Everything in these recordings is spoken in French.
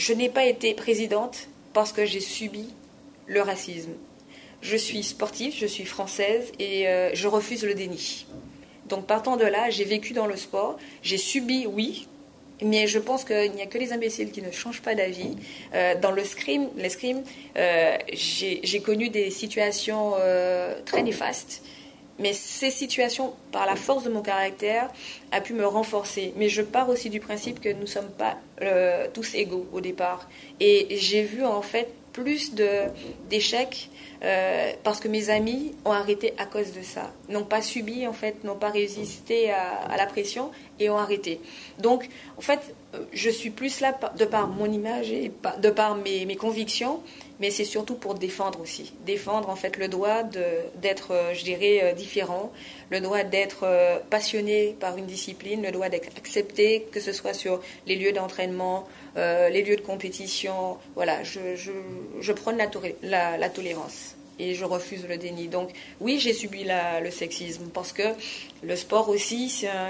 je n'ai pas été présidente parce que j'ai subi le racisme. Je suis sportive, je suis française et je refuse le déni. Donc partant de là, j'ai vécu dans le sport, j'ai subi, oui, mais je pense qu'il n'y a que les imbéciles qui ne changent pas d'avis. Dans l'escrime, j'ai connu des situations très néfastes, mais ces situations, par la force de mon caractère, a pu me renforcer. Mais je pars aussi du principe que nous ne sommes pas tous égaux au départ. Et j'ai vu en fait plus d'échecs parce que mes amis ont arrêté à cause de ça. N'ont pas subi, en fait, n'ont pas résisté à la pression et ont arrêté. Donc, en fait, je suis plus là de par mon image et de par mes convictions, mais c'est surtout pour défendre aussi. Défendre, en fait, le droit d'être, je dirais, différent, le droit d'être passionné par une discipline, le droit d'être accepté, que ce soit sur les lieux d'entraînement, les lieux de compétition. Voilà, je prône la tolérance et je refuse le déni. Donc oui, j'ai subi le sexisme parce que le sport aussi,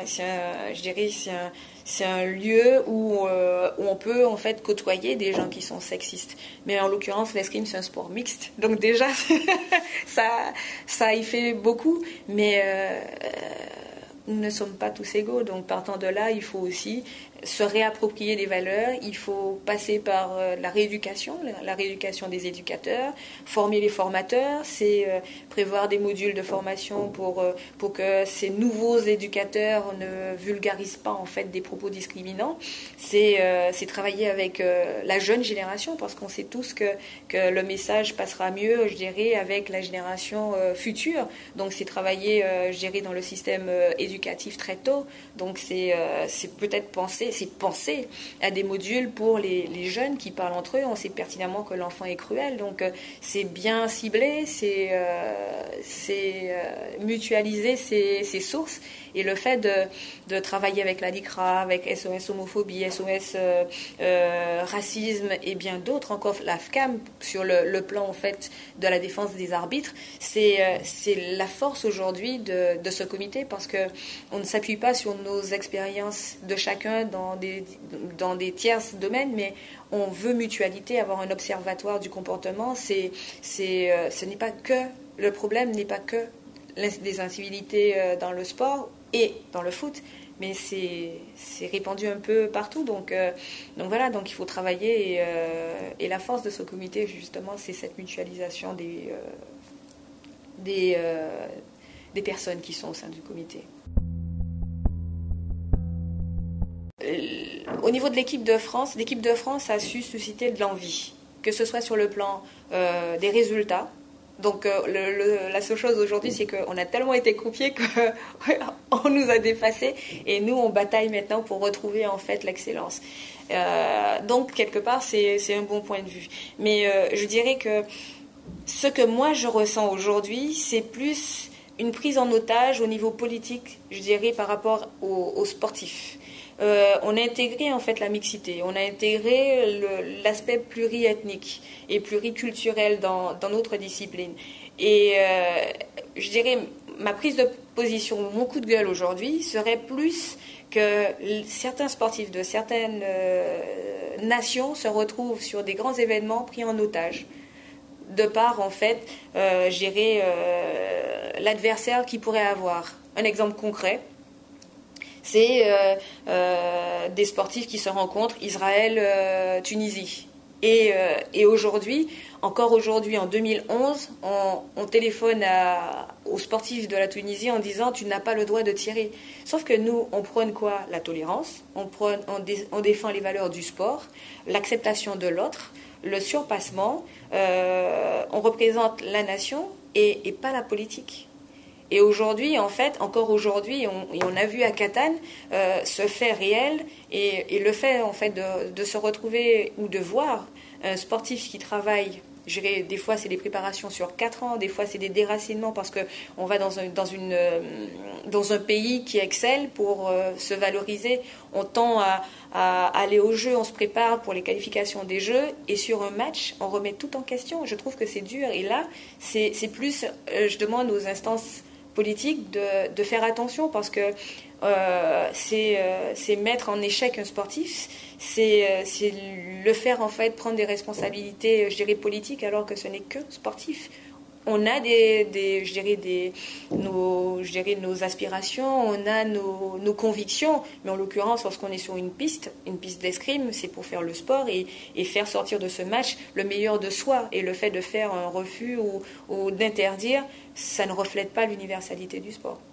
c'est un lieu où on peut en fait côtoyer des gens qui sont sexistes. Mais en l'occurrence, l'escrime, c'est un sport mixte. Donc déjà, ça y fait beaucoup. Mais nous ne sommes pas tous égaux. Donc partant de là, il faut aussi se réapproprier des valeurs. Il faut passer par la rééducation des éducateurs, former les formateurs, c'est prévoir des modules de formation pour que ces nouveaux éducateurs ne vulgarisent pas en fait des propos discriminants. C'est travailler avec la jeune génération parce qu'on sait tous que le message passera mieux, je dirais, avec la génération future. Donc c'est travailler, je dirais, dans le système éducatif très tôt. Donc c'est peut-être penser à des modules pour les jeunes qui parlent entre eux. On sait pertinemment que l'enfant est cruel, donc c'est bien ciblé, c'est mutualiser ses sources. Et le fait de travailler avec la DICRA, avec SOS homophobie, SOS racisme et bien d'autres, encore la FCAM sur le plan en fait de la défense des arbitres, c'est la force aujourd'hui de ce comité parce que on ne s'appuie pas sur nos expériences de chacun dans des tierces domaines, mais on veut mutualité, avoir un observatoire du comportement. Ce n'est pas que le problème n'est pas que des incivilités dans le sport et dans le foot, mais c'est répandu un peu partout. Donc voilà, donc il faut travailler et la force de ce comité justement, c'est cette mutualisation des personnes qui sont au sein du comité. Au niveau de l'équipe de France a su susciter de l'envie, que ce soit sur le plan des résultats. Donc la seule chose aujourd'hui, c'est qu'on a tellement été copiés qu'on nous a dépassés et nous, on bataille maintenant pour retrouver en fait l'excellence. Donc quelque part, c'est un bon point de vue. Mais je dirais que ce que moi je ressens aujourd'hui, c'est plus une prise en otage au niveau politique, je dirais, par rapport aux sportifs. On a intégré en fait la mixité, on a intégré l'aspect pluriethnique et pluriculturel dans notre discipline. Et je dirais, ma prise de position, mon coup de gueule aujourd'hui serait plus que certains sportifs de certaines nations se retrouvent sur des grands événements pris en otage, de par en fait, gérer l'adversaire qu'ils pourraient avoir. Un exemple concret, c'est des sportifs qui se rencontrent, Israël-Tunisie. Et aujourd'hui, encore aujourd'hui, en 2011, on téléphone aux sportifs de la Tunisie en disant « tu n'as pas le droit de tirer ». Sauf que nous, on prône quoi? La tolérance, on défend les valeurs du sport, l'acceptation de l'autre, le surpassement, on représente la nation et pas la politique. Et aujourd'hui, en fait, encore aujourd'hui, on a vu à Catane ce fait réel et le fait, en fait, de se retrouver ou de voir un sportif qui travaille. Je dirais, des fois, c'est des préparations sur 4 ans, des fois, c'est des déracinements parce qu'on va dans un pays qui excelle pour se valoriser. On tend à aller au jeu, on se prépare pour les qualifications des jeux et sur un match, on remet tout en question. Je trouve que c'est dur et là, c'est plus, je demande aux instances politique de faire attention parce que c'est mettre en échec un sportif, c'est le faire en fait prendre des responsabilités, je dirais, politiques alors que ce n'est que sportif. On a nos aspirations, on a nos convictions, mais en l'occurrence, lorsqu'on est sur une piste d'escrime, c'est pour faire le sport et faire sortir de ce match le meilleur de soi. Et le fait de faire un refus ou d'interdire, ça ne reflète pas l'universalité du sport.